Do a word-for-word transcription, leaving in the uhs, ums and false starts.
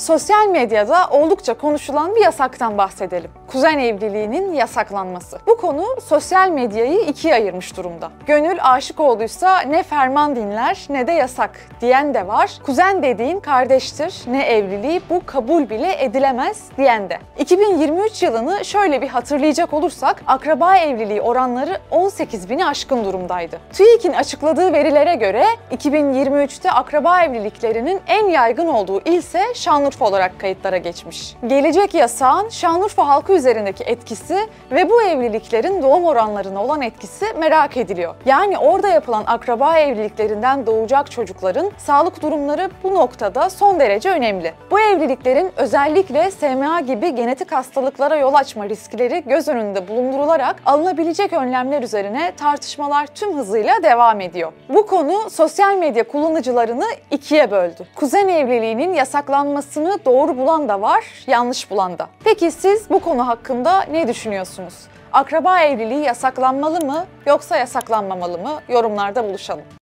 sosyal medyada oldukça konuşulan bir yasaktan bahsedelim. Kuzen evliliğinin yasaklanması. Bu konu sosyal medyayı ikiye ayırmış durumda. Gönül aşık olduysa ne ferman dinler ne de yasak diyen de var. Kuzen dediğin kardeştir, ne evliliği, bu kabul bile edilemez diyen de. iki bin yirmi üç yılını şöyle bir hatırlayacak olursak akraba evliliği oranları on sekiz bini aşkın durumdaydı. TÜİK'in açıkladığı verilere göre iki bin yirmi üçte akraba evliliklerinin en yaygın olduğu il ise Şanlıurfa olarak kayıtlara geçmiş. Gelecek yasağın Şanlıurfa halkı üzerindeki etkisi ve bu evliliklerin doğum oranlarına olan etkisi merak ediliyor. Yani orada yapılan akraba evliliklerinden doğacak çocukların sağlık durumları bu noktada son derece önemli. Bu evliliklerin özellikle S M A gibi genetik hastalıklara yol açma riskleri göz önünde bulundurularak alınabilecek önlemler üzerine tartışmalar tüm hızıyla devam ediyor. Bu konu sosyal medya kullanıcılarını ikiye böldü. Kuzen evliliğinin yasaklanmasını doğru bulan da var, yanlış bulan da. Peki siz bu konu hakkında ne düşünüyorsunuz? Akraba evliliği yasaklanmalı mı yoksa yasaklanmamalı mı? Yorumlarda buluşalım.